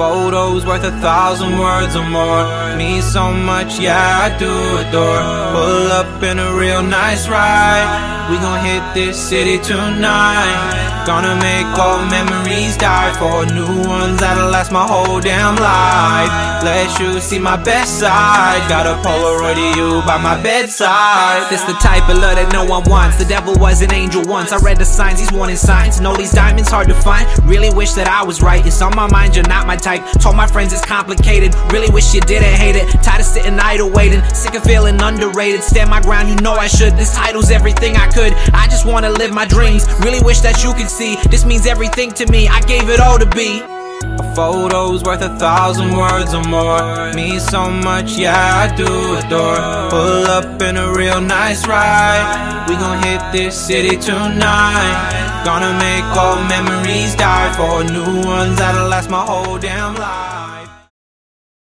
photo's worth 1,000 words or more. Means so much, yeah, I do adore. Pull up in a real nice ride. We gon' hit this city tonight. Gonna make old memories die for new ones that'll last my whole damn life. Let you see my best side. Got a Polaroid of you by my bedside. This the type of love that no one wants. The devil was an angel once. I read the signs, he's wanting signs. Know these diamonds hard to find. Really wish that I was right. It's on my mind, you're not my type. Told my friends it's complicated. Really wish you didn't hate it. Tired of sitting idle waiting. Sick of feeling underrated. Stand my ground, you know I should. This title's everything I could. I just wanna live my dreams. Really wish that you could see. This means everything to me. I gave it all to be. A photo's worth 1,000 words or more. Means so much, yeah, I do adore. Pull up in a real nice ride. We gon' hit this city tonight. Gonna make old memories die for new ones that'll last my whole damn life.